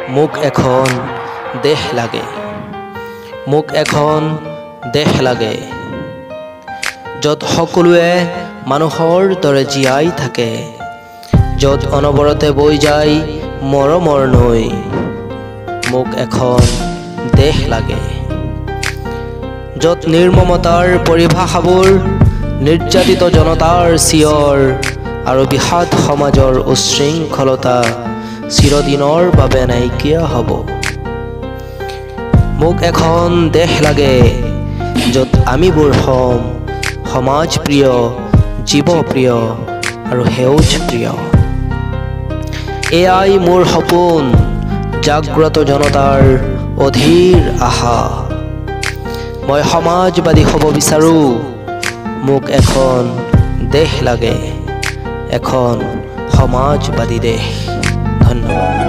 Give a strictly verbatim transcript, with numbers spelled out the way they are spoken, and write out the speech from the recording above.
মোক এখন দেশ লাগে, মোক এখন দেশ লাগে, য'ত সকলোৱে মানুহৰ দৰে জীয়াই থাকে, য'ত অনবৰতে বৈ যায় মৰমৰ নৈ। মোক এখন দেশ লাগে, য'ত নিৰ্মমতাৰ পৰিভাষাবোৰ নিৰ্যাতিত জনতাৰ চিঞৰ আৰু বিষাদ সমাজৰ উচ্ছৃংখলতা চিৰদিনৰ বাবে নাইকিয়া হ'ব। মোক এখন দেশ লাগে, য'ত আমিবোৰ হ'ম সমাজপ্ৰিয়, জীৱপ্ৰিয় আৰু সেউজপ্ৰিয়। এয়াই মোৰ সপোন, জাগ্ৰত জনতাৰ অধীৰ আশা। মই সমাজবাদী হ'ব বিচাৰোঁ, মোক এখন দেশ লাগে, এখন সমাজবাদী দেশ। ধন্যবাদ।